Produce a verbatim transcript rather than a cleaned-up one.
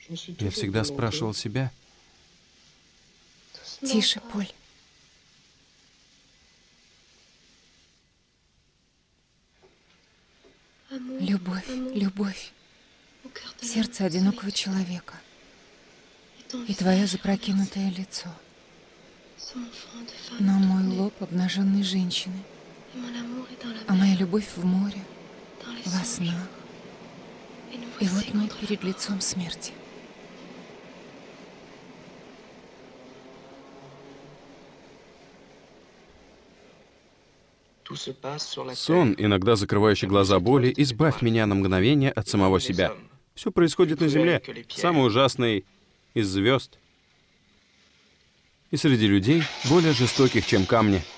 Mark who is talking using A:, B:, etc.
A: Я всегда спрашивал себя.
B: Тише, Поль. Любовь, любовь. Сердце одинокого человека. И твое запрокинутое лицо. Но мой лоб обнаженной женщины. А моя любовь в море, во снах. И вот мы перед лицом смерти.
A: Сон, иногда закрывающий глаза боли, избавь меня на мгновение от самого себя. Все происходит на земле, самый ужасный из звезд. И среди людей более жестоких, чем камни.